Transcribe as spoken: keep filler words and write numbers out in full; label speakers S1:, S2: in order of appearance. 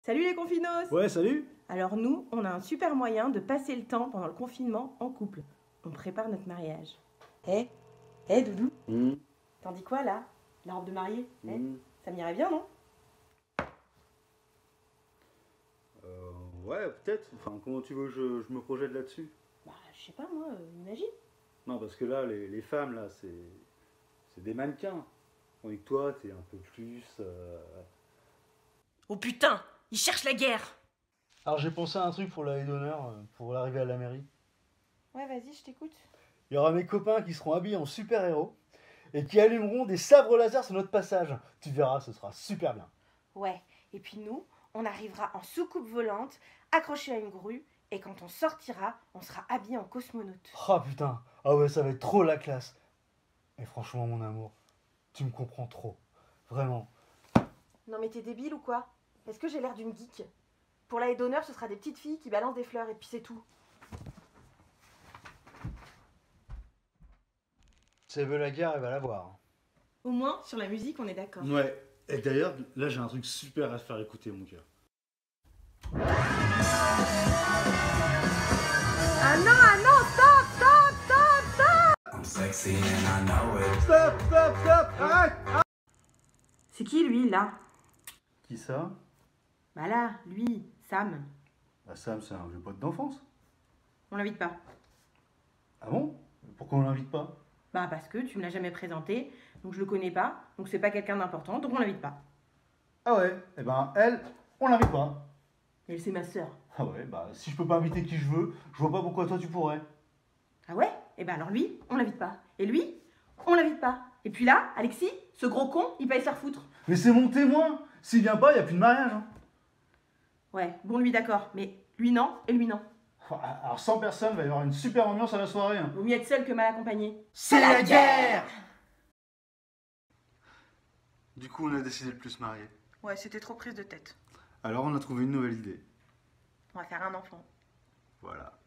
S1: Salut les confinos!
S2: Ouais, salut!
S1: Alors nous, on a un super moyen de passer le temps pendant le confinement en couple. On prépare notre mariage. Eh Eh Doudou,
S2: Mmh.
S1: t'en dis quoi là? La robe de mariée? Eh,
S2: Mmh.
S1: ça m'irait bien, non?
S2: Euh, ouais, peut-être. Enfin, comment tu veux que je, je me projette là-dessus?
S1: Bah, je sais pas moi, euh, imagine.
S2: Non, parce que là, les, les femmes, là, c'est c'est des mannequins. Tandis que toi, t'es un peu plus... euh,
S1: Oh putain! Ils cherchent la guerre!
S3: Alors j'ai pensé à un truc pour l'année d'honneur, euh, pour l'arrivée à la mairie.
S1: Ouais, vas-y, je t'écoute.
S3: Il y aura mes copains qui seront habillés en super-héros et qui allumeront des sabres laser sur notre passage. Tu verras, ce sera super bien.
S1: Ouais, et puis nous, on arrivera en soucoupe volante, accrochés à une grue, et quand on sortira, on sera habillés en cosmonaute.
S3: Oh putain, ah ouais, ça va être trop la classe. Et franchement, mon amour, tu me comprends trop. Vraiment.
S1: Non mais t'es débile ou quoi? Est-ce que j'ai l'air d'une geek? Pour l'année d'honneur, ce sera des petites filles qui balancent des fleurs et puis c'est tout.
S3: Si elle veut la guerre, elle va la voir.
S1: Au moins, sur la musique, on est d'accord.
S2: Ouais. Et d'ailleurs, là, j'ai un truc super à te faire écouter, mon cœur.
S1: Ah non, ah non, stop, stop, stop, stop!
S4: I'm sexy and I know it.
S2: Stop, stop, stop! Arrête!
S1: C'est qui lui, là?
S2: Qui ça?
S1: Bah là, lui, Sam.
S2: Bah, Sam, c'est un vieux pote d'enfance.
S1: On l'invite pas.
S2: Ah bon? Pourquoi on l'invite pas?
S1: Bah parce que tu me l'as jamais présenté, donc je le connais pas, donc c'est pas quelqu'un d'important, donc on l'invite pas.
S2: Ah ouais? Eh ben, elle, on l'invite pas.
S1: Elle, c'est ma sœur.
S2: Ah ouais, bah, si je peux pas inviter qui je veux, je vois pas pourquoi toi tu pourrais.
S1: Ah ouais? Eh ben alors lui, on l'invite pas. Et lui, on l'invite pas. Et puis là, Alexis, ce gros con, il va se faire foutre.
S2: Mais c'est mon témoin! S'il vient pas, y a plus de mariage, hein.
S1: Ouais, bon lui d'accord, mais lui non, et lui non.
S2: Alors sans personne, va y avoir une super ambiance à la soirée. Hein.
S1: Vaut mieux être seul que mal accompagné.
S2: C'est la guerre! Du coup, on a décidé de plus se marier.
S1: Ouais, c'était trop prise de tête.
S2: Alors on a trouvé une nouvelle idée.
S1: On va faire un enfant.
S2: Voilà.